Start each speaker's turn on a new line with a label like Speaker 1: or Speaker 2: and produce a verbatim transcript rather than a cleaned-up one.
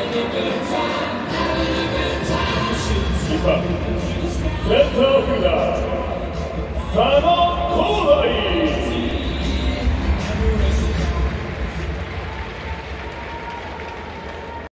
Speaker 1: センターフィールダー佐野